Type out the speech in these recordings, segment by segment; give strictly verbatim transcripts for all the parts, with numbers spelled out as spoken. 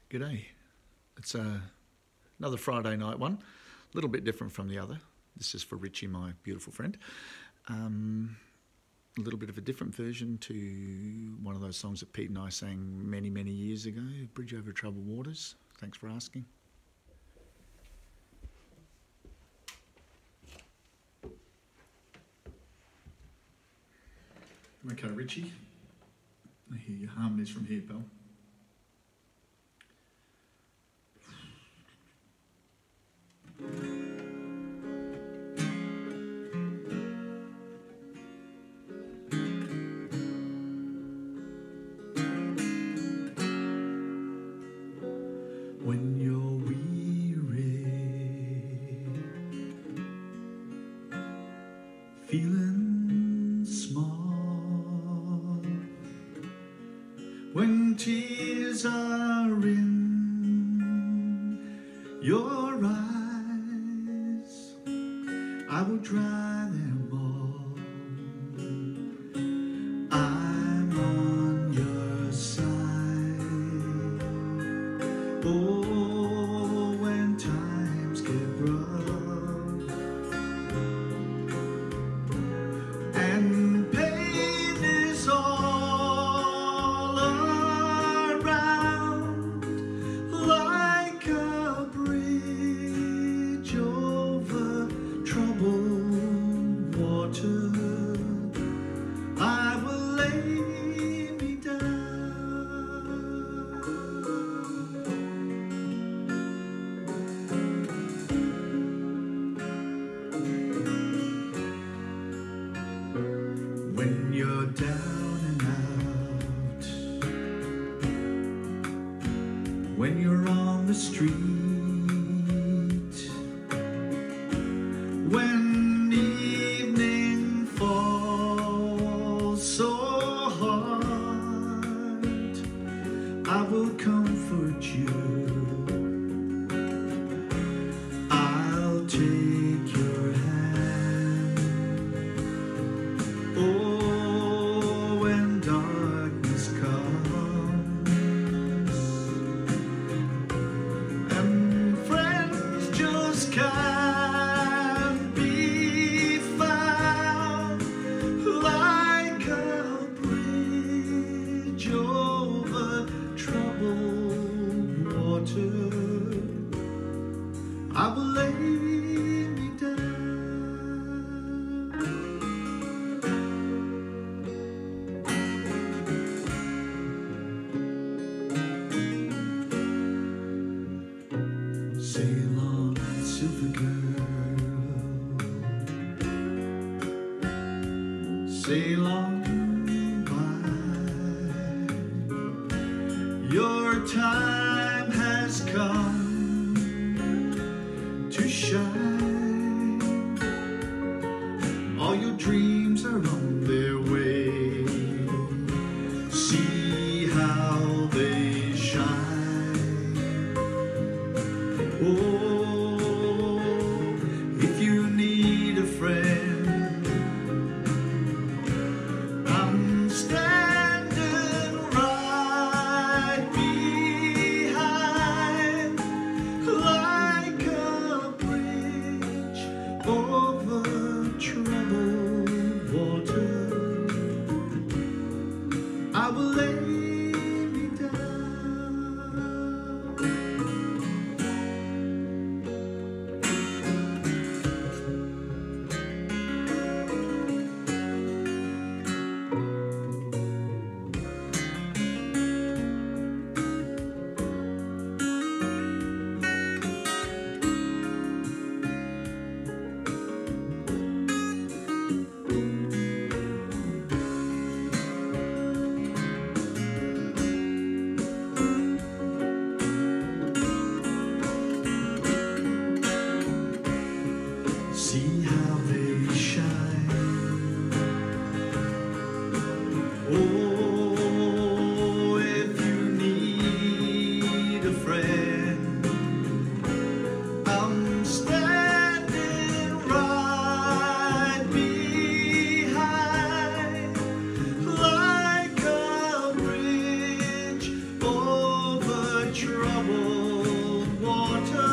G'day. It's uh, another Friday night one, a little bit different from the other. This is for Richie, my beautiful friend. Um, a little bit of a different version to one of those songs that Pete and I sang many, many years ago, Bridge Over Troubled Waters. Thanks for asking. Okay, Richie, I hear your harmonies from here, pal. When you're weary, feeling small, when tears are in your eyes, I will dry them all. I'm on your side. Oh, when times get rough and pain is all around, like a bridge over troubled water, I will lay me down. When you're down and out, when you're on the street, when evening falls so hard, I will comfort you. I'll take your hand. Oh, when darkness comes and friends just can't be found, like a bridge over troubled water, I will lay me down. Sail on, silver girl, sail on by. Your time has come to shine. All your dreams are on their way. See how they shine. Oh, if you need a friend, I'm standing right behind, like a bridge over troubled water. troubled water,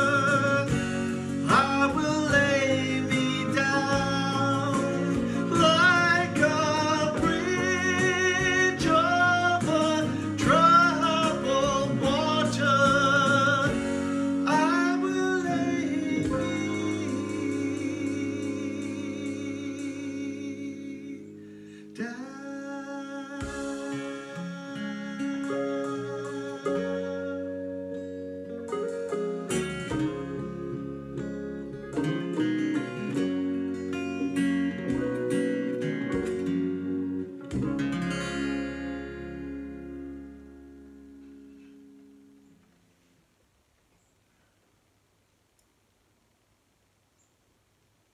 I will lay me down like a bridge over troubled water. I will lay me down.